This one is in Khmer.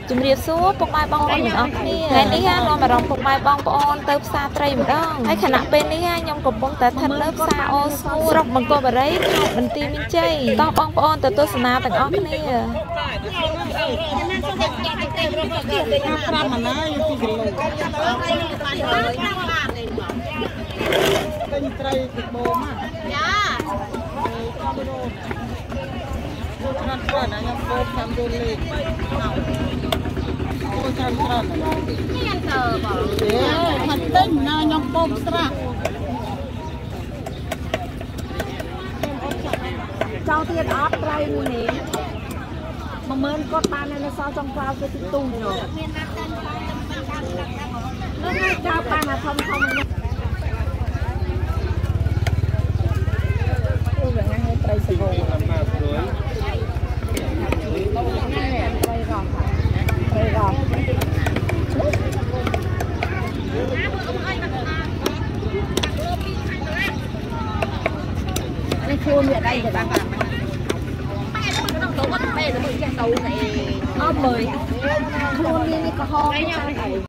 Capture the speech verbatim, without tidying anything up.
ជំរាបសួរពុកម៉ែបងប្អូនទាំងអស់គ្នាថ្ងៃនេះនាំអារម្មណ៍ពុកម៉ែបងប្អូនទៅផ្សារត្រីម្ដងហើយខណៈពេលនេះខ្ញុំកំពុងតែស្ថិតលើផ្សារអូស្ងួតស្រុកបង្គោលបុរីខេត្តបន្ទាយមានជ័យតោះបងប្អូនទៅទស្សនាទាំងអស់គ្នាប្រាំអាណាយពីគីឡូទិញត្រីពីបូមចាខ្ញុំគាត់ណាខ្ញុំបូមតាមយូរលេខអូច្រើនច្រើនមានតើបងអេថាទិញណាខ្ញុំបូមស្រាក់ចង់ទៀតអត់ត្រីនេះមួយម៉ឺនគាត់បាននៅសល់ចុងក្រោយគេទីទូនោះមានណាស់តែនឹងចោលបានអាធំធំនេះអូវាងាយត្រីសវោអាម៉ាព្រួយត្រីរងត្រីរងនេះខ្លួនវាដៃទៅបានទៅមកទៅទៅចេះទៅអត់មើលខ្លួននេះក៏ហោ